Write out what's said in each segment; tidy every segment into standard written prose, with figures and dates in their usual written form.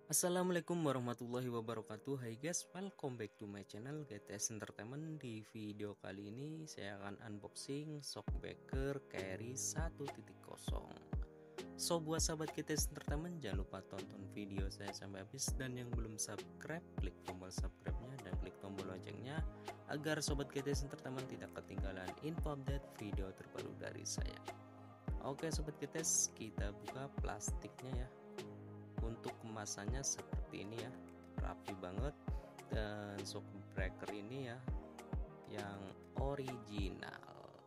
Assalamualaikum warahmatullahi wabarakatuh. Hai guys, welcome back to my channel GTS Entertainment. Di video kali ini saya akan unboxing Shockbreaker Carry 1.0. So buat sahabat GTS Entertainment, jangan lupa tonton video saya sampai habis, dan yang belum subscribe klik tombol subscribe-nya dan klik tombol loncengnya agar sobat GTS Entertainment tidak ketinggalan info update video terbaru dari saya. Oke sobat GTS, kita buka plastiknya ya. Untuk kemasannya seperti ini ya, rapi banget, dan Shockbreaker ini ya yang original.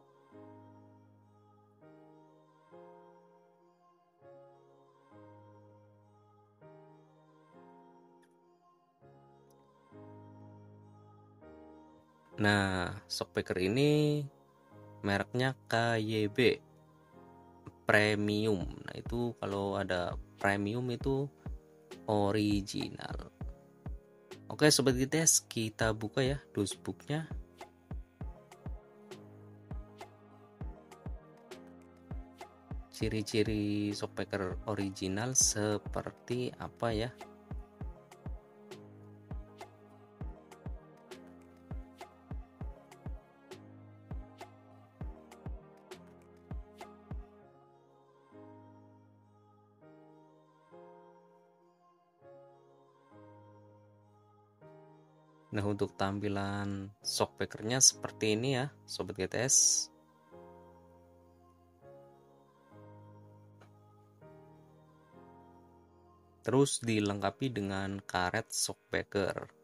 Nah, Shockbreaker ini mereknya KYB Premium. Nah, itu kalau ada premium itu original. Oke sobat GTS, kita buka ya dosbooknya. Ciri-ciri Shockbreaker original seperti apa ya? Nah, untuk tampilan Shockbreaker-nya seperti ini ya sobat GTS. Terus dilengkapi dengan karet Shockbreaker.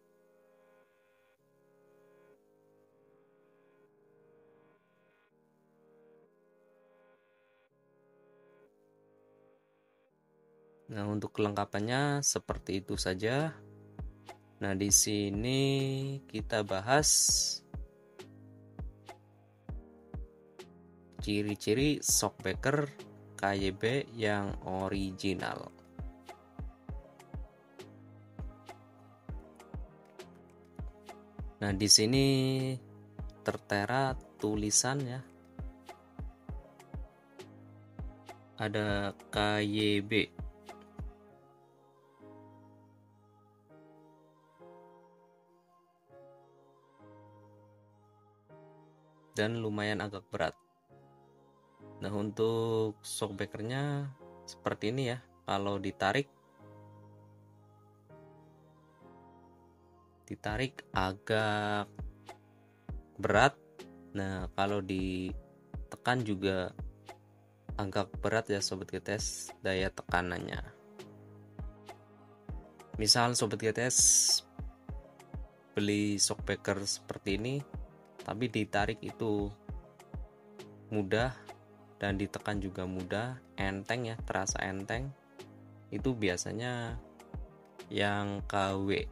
Nah, untuk kelengkapannya seperti itu saja. Nah, di sini kita bahas ciri-ciri Shockbreaker KYB yang original. Nah, di sini tertera tulisan ya. Ada KYB. Dan lumayan agak berat. Nah, untuk Shockbreaker-nya seperti ini ya. Kalau ditarik agak berat. Nah, kalau ditekan juga agak berat ya sobat GTS, daya tekanannya. Misal sobat GTS beli Shockbreaker seperti ini, tapi ditarik itu mudah dan ditekan juga mudah, enteng ya, terasa enteng. Itu biasanya yang KW.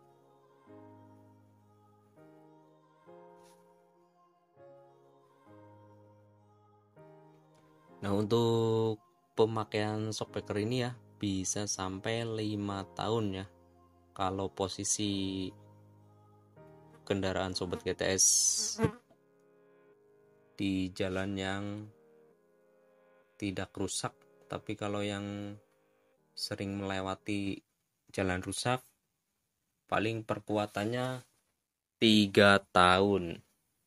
Nah, untuk pemakaian Shockbreaker ini ya bisa sampai 5 tahun ya. Kalau posisi kendaraan sobat GTS di jalan yang tidak rusak, tapi kalau yang sering melewati jalan rusak, paling perkuatannya 3 tahun.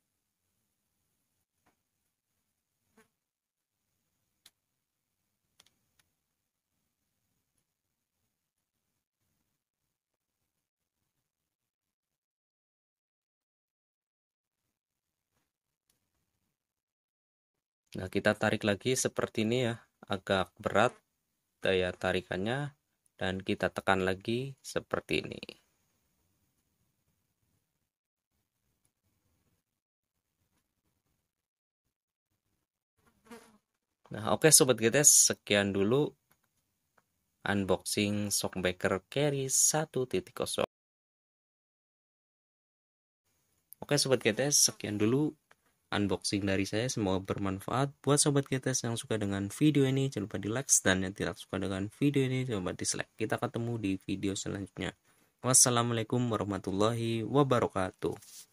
Nah, kita tarik lagi seperti ini ya, agak berat daya tarikannya, dan kita tekan lagi seperti ini. Nah, oke sobat GTS, sekian dulu unboxing Shockbreaker Carry 1.0. Oke sobat GTS, sekian dulu unboxing dari saya, semoga bermanfaat buat sobat GTS yang suka dengan video ini. Jangan lupa di like, dan yang tidak suka dengan video ini jangan lupa dislike. Kita ketemu di video selanjutnya. Wassalamualaikum warahmatullahi wabarakatuh.